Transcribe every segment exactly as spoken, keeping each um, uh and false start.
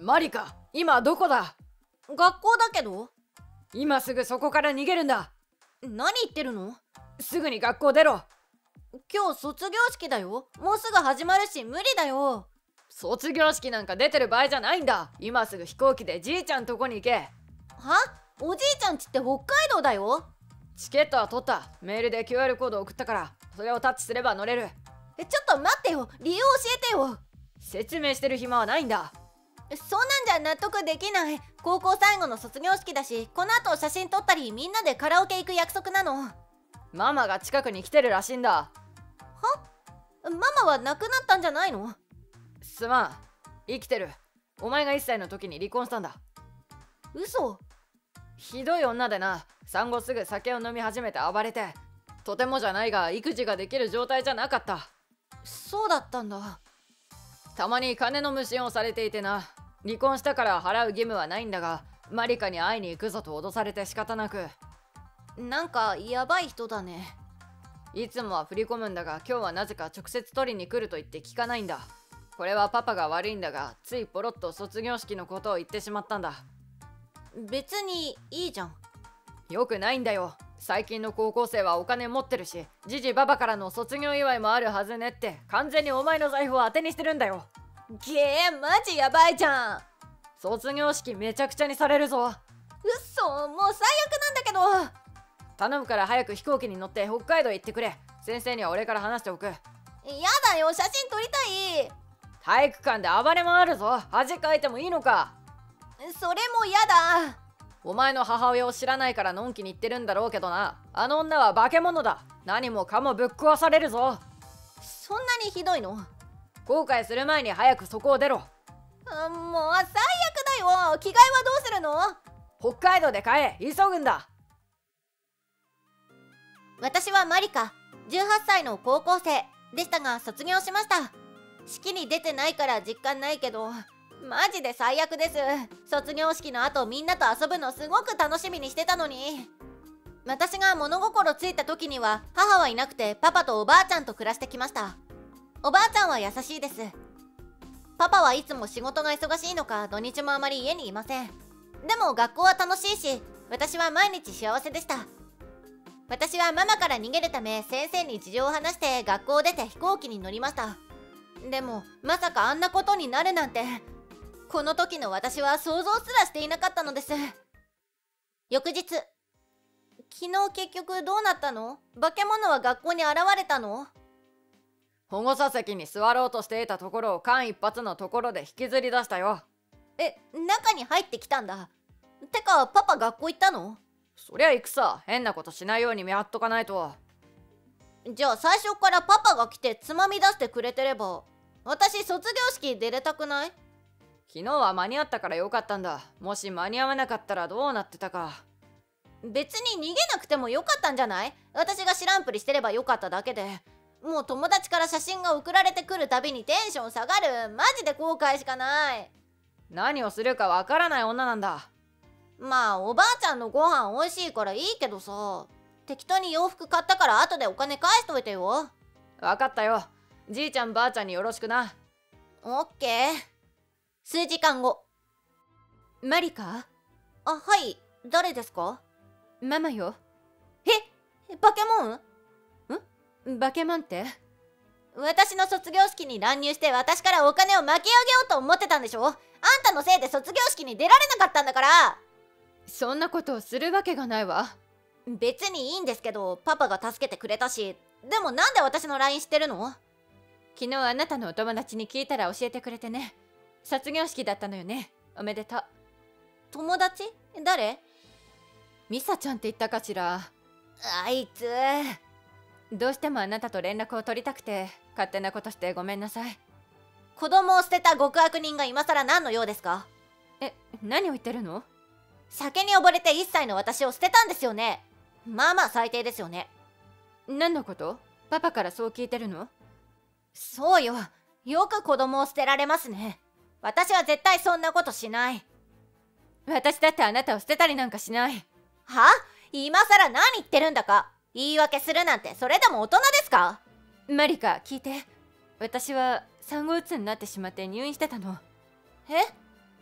マリカ、今どこだ？ 学校だけど。 今すぐそこから逃げるんだ。 何言ってるの？ すぐに学校出ろ。 今日卒業式だよ。もうすぐ始まるし無理だよ。 卒業式なんか出てる場合じゃないんだ。今すぐ飛行機でじいちゃんとこに行け。 は？おじいちゃんちって北海道だよ。 チケットは取った。メールで キューアール コード送ったから、それをタッチすれば乗れる。 え、ちょっと待ってよ。理由教えてよ。 説明してる暇はないんだ。 そんなんじゃ納得できない。高校最後の卒業式だし、この後写真撮ったりみんなでカラオケ行く約束なの。 ママが近くに来てるらしいんだ。 は？ママは亡くなったんじゃないの？ すまん、生きてる。お前がいっさいの時に離婚したんだ。 嘘。 ひどい女でな。産後すぐ酒を飲み始めて暴れて、とてもじゃないが育児ができる状態じゃなかった。 そうだったんだ。 たまに金の無心をされていてな。離婚したから払う義務はないんだが、マリカに会いに行くぞと脅されて仕方なく。 なんかやばい人だね。 いつもは振り込むんだが、今日はなぜか直接取りに来ると言って聞かないんだ。これはパパが悪いんだが、ついポロッと卒業式のことを言ってしまったんだ。 別にいいじゃん。 よくないんだよ。最近の高校生はお金持ってるし、ジジババからの卒業祝いもあるはずねって、完全にお前の財布を当てにしてるんだよ。 げえ、マジやばいじゃん。 卒業式めちゃくちゃにされるぞ。 うっそ、もう最悪なんだけど。 頼むから早く飛行機に乗って北海道行ってくれ。先生には俺から話しておく。 やだよ、写真撮りたい。 体育館で暴れ回るぞ。恥かいてもいいのか？ それもやだ。 お前の母親を知らないからのんきに言ってるんだろうけどな。あの女は化け物だ。何もかもぶっ壊されるぞ。 そんなにひどいの？ 後悔する前に早くそこを出ろ。 あ、もう最悪だよ。着替えはどうするの？ 北海道で買え。急ぐんだ。 私はマリカ、じゅうはっさいの高校生でしたが卒業しました。式に出てないから実感ないけど、マジで最悪です。卒業式の後みんなと遊ぶのすごく楽しみにしてたのに。私が物心ついた時には母はいなくてパパとおばあちゃんと暮らしてきました。おばあちゃんは優しいです。パパはいつも仕事が忙しいのか土日もあまり家にいません。でも学校は楽しいし、私は毎日幸せでした。私はママから逃げるため先生に事情を話して学校を出て飛行機に乗りました。でもまさかあんなことになるなんて、この時の私は想像すらしていなかったのです。翌日、昨日結局どうなったの？化け物は学校に現れたの？ 保護者席に座ろうとしていたところを間一髪のところで引きずり出したよ。 え、中に入ってきたんだ。てかパパ学校行ったの？ そりゃ行くさ。変なことしないように見張っとかないと。 じゃあ最初からパパが来てつまみ出してくれてれば、私卒業式出れたくない？ 昨日は間に合ったからよかったんだ。もし間に合わなかったらどうなってたか。 別に逃げなくてもよかったんじゃない？私が知らんぷりしてればよかっただけで。もう友達から写真が送られてくるたびにテンション下がる。マジで後悔しかない。 何をするかわからない女なんだ。 まあおばあちゃんのご飯美味しいからいいけどさ、適当に洋服買ったから後でお金返しといてよ。 わかったよ。じいちゃんばあちゃんによろしくな。 オッケー。数時間後。 マリカ？ あ、はい。誰ですか？ ママよ。 え？バケモン？ ん？バケモンって？ 私の卒業式に乱入して私からお金を巻き上げようと思ってたんでしょ？あんたのせいで卒業式に出られなかったんだから。 そんなことをするわけがないわ。 別にいいんですけど、パパが助けてくれたし。でもなんで私の ライン 知ってるの？ 昨日あなたのお友達に聞いたら教えてくれてね。卒業式だったのよね。おめでとう。 友達？誰？ ミサちゃんって言ったかしら。 あいつ。 どうしてもあなたと連絡を取りたくて勝手なことしてごめんなさい。 子供を捨てた極悪人が今更何の用ですか？ え、何を言ってるの？ 酒に溺れていっさいの私を捨てたんですよね。まあまあ最低ですよね。 何のこと？パパからそう聞いてるの？ そうよ。よく子供を捨てられますね。私は絶対そんなことしない。 私だってあなたを捨てたりなんかしない。 は？今更何言ってるんだか。言い訳するなんてそれでも大人ですか？ マリカ、聞いて。私は産後うつになってしまって入院してたの。 え？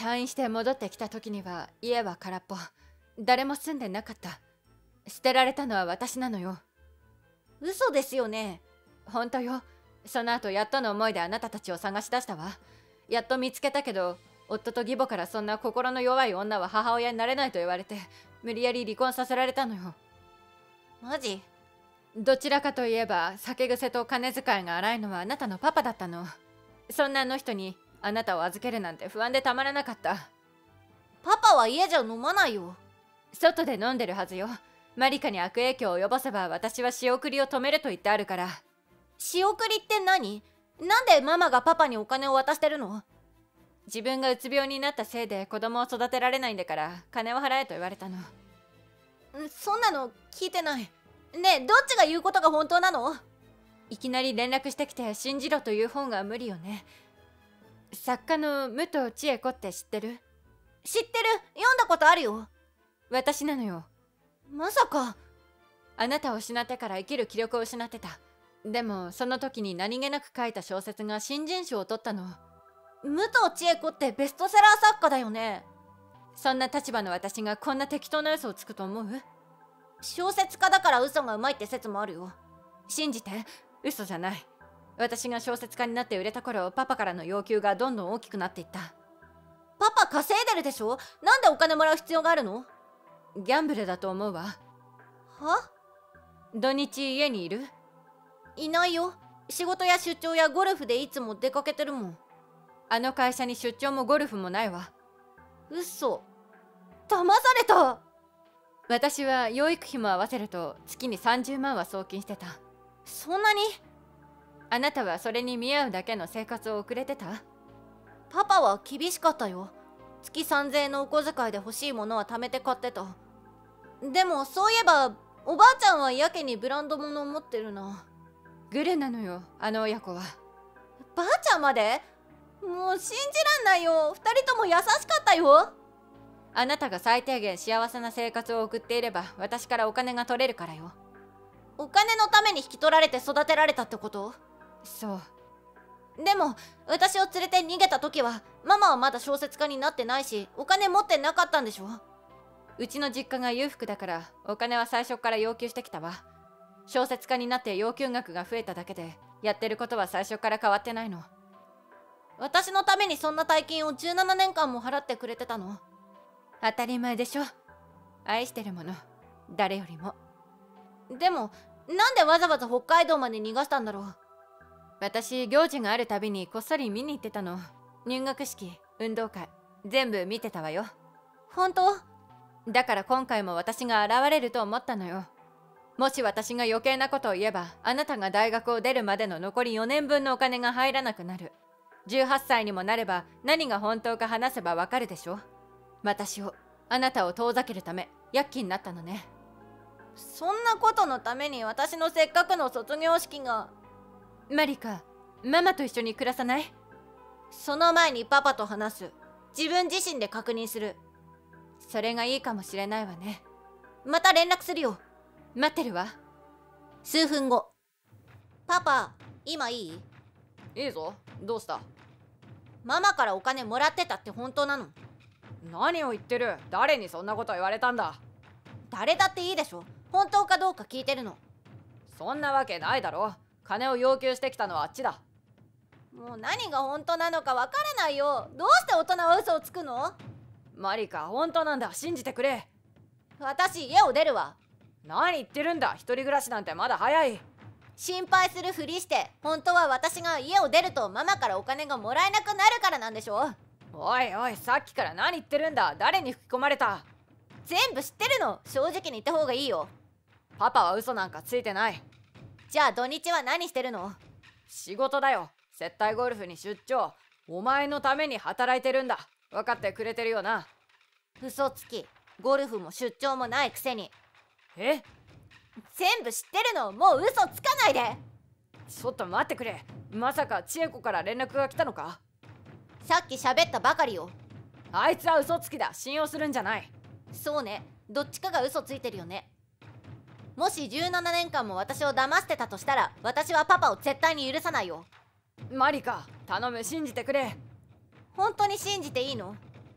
退院して戻ってきた時には家は空っぽ。誰も住んでなかった。捨てられたのは私なのよ。 嘘ですよね。 本当よ。その後やっとの思いであなたたちを探し出したわ。やっと見つけたけど、夫と義母からそんな心の弱い女は母親になれないと言われて、無理やり離婚させられたのよ。 マジ？ どちらかといえば酒癖と金遣いが荒いのはあなたのパパだったの。そんなあの人にあなたを預けるなんて不安でたまらなかった。 パパは家じゃ飲まないよ。 外で飲んでるはずよ。マリカに悪影響を及ぼせば私は仕送りを止めると言ってあるから。 仕送りって何？なんでママがパパにお金を渡してるの？ 自分がうつ病になったせいで子供を育てられないんだから金を払えと言われたの。 そんなの聞いてない。ねえ、どっちが言うことが本当なの？ いきなり連絡してきて信じろという本が無理よね。作家の武藤千恵子って知ってる？ 知ってる。読んだことあるよ。 私なのよ。 まさか。 あなたを失ってから生きる気力を失ってた。でもその時に何気なく書いた小説が新人賞を取ったの。 武藤千恵子ってベストセラー作家だよね。 そんな立場の私がこんな適当な嘘をつくと思う？ 小説家だから嘘がうまいって説もあるよ。 信じて、嘘じゃない。私が小説家になって売れた頃、パパからの要求がどんどん大きくなっていった。 パパ稼いでるでしょ？なんでお金もらう必要があるの？ ギャンブルだと思うわ。 は？ 土日家にいる？ いないよ。仕事や出張やゴルフでいつも出かけてるもん。 あの会社に出張もゴルフもないわ。 嘘。騙された。 私は養育費も合わせると月にさんじゅうまんは送金してた。 そんなに？ あなたはそれに見合うだけの生活を送れてた？ パパは厳しかったよ。月さんぜんえんのお小遣いで欲しいものは貯めて買ってた。でもそういえばおばあちゃんはやけにブランド物を持ってるな。 グルなのよ、あの親子は。 ばあちゃんまで？もう信じらんないよ。二人とも優しかったよ。 あなたが最低限幸せな生活を送っていれば私からお金が取れるからよ。 お金のために引き取られて育てられたってこと？ そう。 でも私を連れて逃げた時はママはまだ小説家になってないしお金持ってなかったんでしょ？ うちの実家が裕福だからお金は最初から要求してきたわ。小説家になって要求額が増えただけでやってることは最初から変わってないの。 私のためにそんな大金をじゅうななねんかんも払ってくれてたの？ 当たり前でしょ。愛してるもの、誰よりも。 でもなんでわざわざ北海道まで逃がしたんだろう？ 私、行事があるたびにこっそり見に行ってたの。入学式、運動会、全部見てたわよ。 本当？ だから今回も私が現れると思ったのよ。もし私が余計なことを言えば、あなたが大学を出るまでの残りよねんぶんのお金が入らなくなる。じゅうはっさいにもなれば何が本当か話せばわかるでしょ。私を、あなたを遠ざけるため、躍起になったのね。 そんなことのために私のせっかくの卒業式が。 マリカ、ママと一緒に暮らさない？ その前にパパと話す。自分自身で確認する。 それがいいかもしれないわね。 また連絡するよ。 待ってるわ。 数分後。パパ、今いい？ いいぞ。どうした？ ママからお金もらってたって本当なの？ 何を言ってる？誰にそんなこと言われたんだ？ 誰だっていいでしょ。本当かどうか聞いてるの。 そんなわけないだろ。金を要求してきたのはあっちだ。 もう何が本当なのかわからないよ。どうして大人は嘘をつくの？ マリカ、本当なんだ。信じてくれ。 私家を出るわ。 何言ってるんだ。一人暮らしなんてまだ早い。 心配するふりして本当は私が家を出るとママからお金がもらえなくなるからなんでしょ。 おいおい、さっきから何言ってるんだ。誰に吹き込まれた？ 全部知ってるの。正直に言った方がいいよ。 パパは嘘なんかついてない。 じゃあ土日は何してるの？ 仕事だよ。接待ゴルフに出張。お前のために働いてるんだ。分かってくれてるよな。 嘘つき。ゴルフも出張もないくせに。 え？ 全部知ってるの。もう嘘つかないで。 ちょっと待ってくれ。まさか千恵子から連絡が来たのか？ さっき喋ったばかりよ。 あいつは嘘つきだ。信用するんじゃない。 そうね。どっちかが嘘ついてるよね。もしじゅうななねんかんも私を騙してたとしたら私はパパを絶対に許さないよ。 マリカ、頼む。信じてくれ。 本当に信じていいの？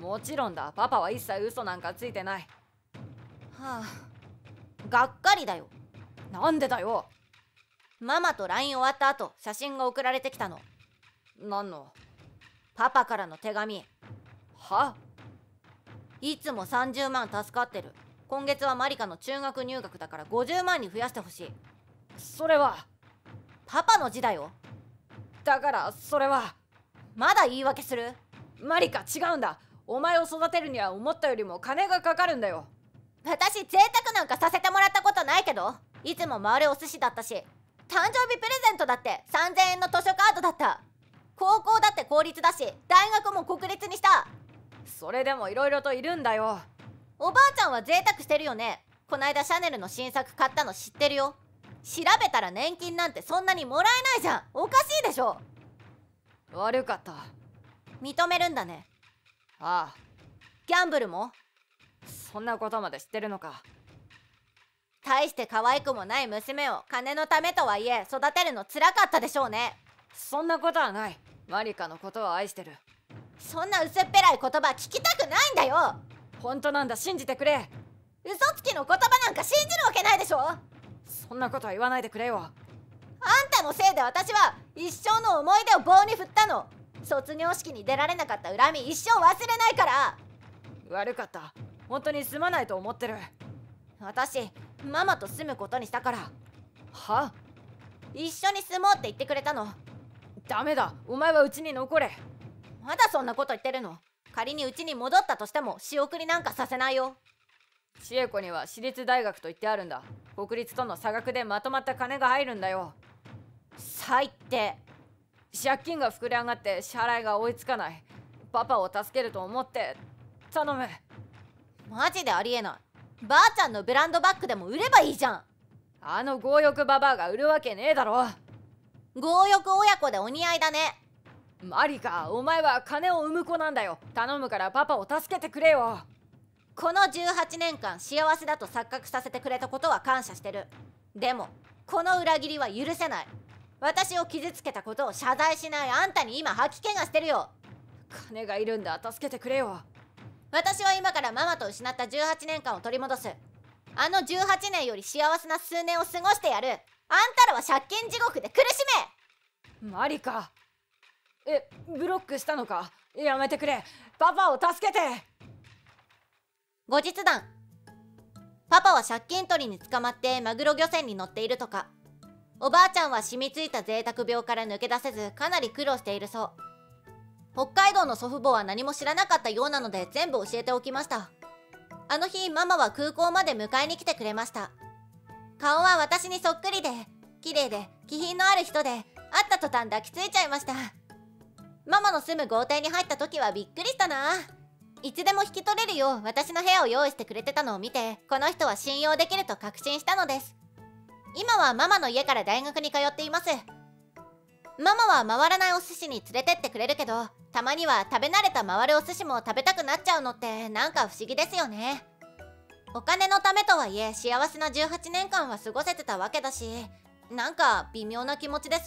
もちろんだ。パパは一切嘘なんかついてない。 はあ、がっかりだよ。 なんでだよ。 ママと ライン 終わった後、写真が送られてきたの。 何の？ パパからの手紙。 は？ いつもさんじゅうまん助かってる。今月はマリカの中学入学だからごじゅうまんに増やしてほしい。 それは。 パパの字だよ。 だからそれは。 まだ言い訳する？ マリカ、違うんだ。お前を育てるには思ったよりも金がかかるんだよ。 私贅沢なんかさせてもらったことないけど、いつも回るお寿司だったし、誕生日プレゼントだってさんぜんえんの図書カードだった。高校だって公立だし、大学も国立にした。 それでもいろいろといるんだよ。 おばあちゃんは贅沢してるよね。こないだシャネルの新作買ったの知ってるよ。調べたら年金なんてそんなにもらえないじゃん。おかしいでしょ。 悪かった。 認めるんだね。 ああ。 ギャンブルも？ そんなことまで知ってるのか。 大して可愛くもない娘を金のためとはいえ育てるのつらかったでしょうね。 そんなことはない。マリカのことを愛してる。 そんな薄っぺらい言葉聞きたくないんだよ。 本当なんだ、信じてくれ。 嘘つきの言葉なんか信じるわけないでしょ。 そんなことは言わないでくれよ。 あんたのせいで私は一生の思い出を棒に振ったの。卒業式に出られなかった恨み一生忘れないから。 悪かった。本当にすまないと思ってる。 私ママと住むことにしたから。 は？ 一緒に住もうって言ってくれたの。 ダメだ、お前はうちに残れ。 まだそんなこと言ってるの？仮にうちに戻ったとしても仕送りなんかさせないよ。 千恵子には私立大学と言ってあるんだ。国立との差額でまとまった金が入るんだよ。 最低。 借金が膨れ上がって支払いが追いつかない。パパを助けると思って頼む。 マジでありえない。ばあちゃんのブランドバッグでも売ればいいじゃん。 あの強欲ババアが売るわけねえだろ。 強欲親子でお似合いだね。 マリカ、お前は金を生む子なんだよ。頼むからパパを助けてくれよ。 このじゅうはちねんかん幸せだと錯覚させてくれたことは感謝してる。でもこの裏切りは許せない。私を傷つけたことを謝罪しないあんたに今吐き気がしてるよ。 金がいるんだ、助けてくれよ。 私は今からママと失ったじゅうはちねんかんを取り戻す。あのじゅうはちねんより幸せな数年を過ごしてやる。あんたらは借金地獄で苦しめ。マリカ、え、ブロックしたのか。やめてくれ。パパを助けて。 後日談。パパは借金取りに捕まってマグロ漁船に乗っているとか。おばあちゃんは染みついた贅沢病から抜け出せずかなり苦労しているそう。北海道の祖父母は何も知らなかったようなので全部教えておきました。あの日ママは空港まで迎えに来てくれました。顔は私にそっくりで綺麗で気品のある人で、会った途端抱きついちゃいました。ママの住む豪邸に入った時はびっくりしたな。いつでも引き取れるよう私の部屋を用意してくれてたのを見て、この人は信用できると確信したのです。今はママの家から大学に通っています。ママは回らないお寿司に連れてってくれるけど、たまには食べ慣れた回るお寿司も食べたくなっちゃうのってなんか不思議ですよね。お金のためとはいえ幸せなじゅうはちねんかんは過ごせてたわけだし、なんか微妙な気持ちです。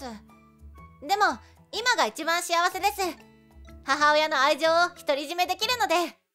でも今が一番幸せです。母親の愛情を独り占めできるので。